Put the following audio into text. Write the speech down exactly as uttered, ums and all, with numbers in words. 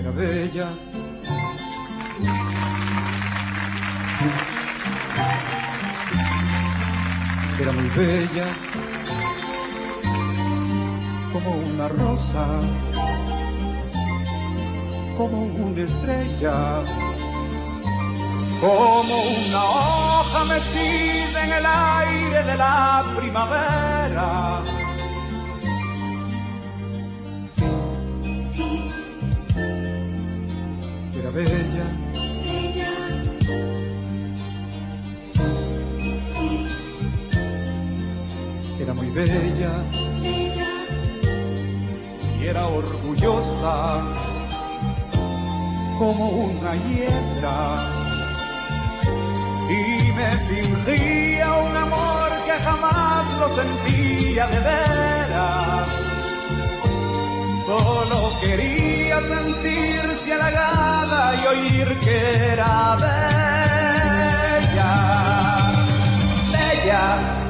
era bella. Sí, era muy bella, como una rosa, como una estrella, como una hoja metida en el aire de la primavera. Sí, Sí, era bella. bella, Sí, sí, era muy bella bella, y era orgullosa como una hiedra, y me fingía un amor que jamás lo sentía de veras. Solo quería sentirse halagada y oír que era bella, bella.